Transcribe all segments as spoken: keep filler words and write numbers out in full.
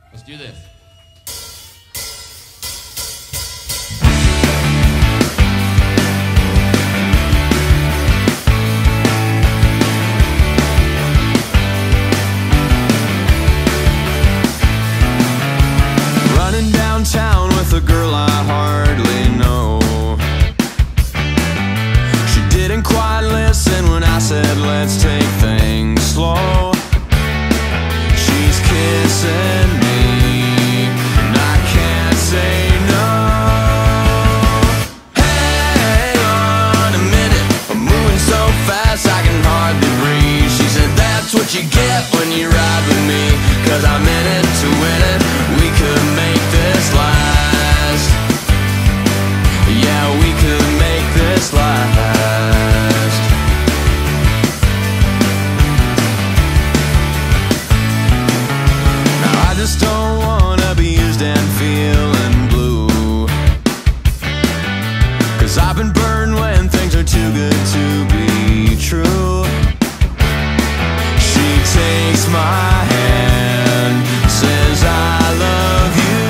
Let's do this. Running downtown with a girl I hardly know. She didn't quite listen when I said let's take things slow. She's kissing me and I can't say no. Hang on a minute, I'm moving so fast I can hardly breathe. She said that's what you get when you ride with me, 'cause I'm in it to win it. We could make this last. Yeah, we could make this last. Now I just don't wanna be used and feeling blue, 'cause I've been burned when things are too good to be true. She takes my hand, says I love you.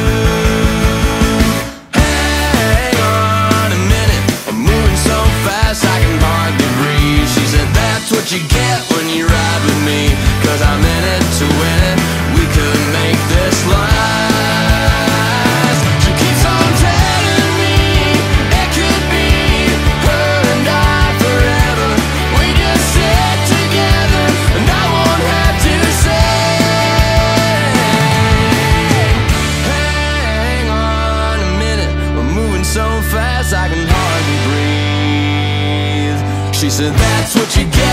Hang on a minute, I'm moving so fast I can hardly breathe. She said that's what you get when you ride with me, 'cause I'm in it to win it. We could make this last. She keeps on telling me it could be her and I forever. We just sit together and I won't have to say. Hang on a minute, we're moving so fast I can hardly breathe. She said that's what you get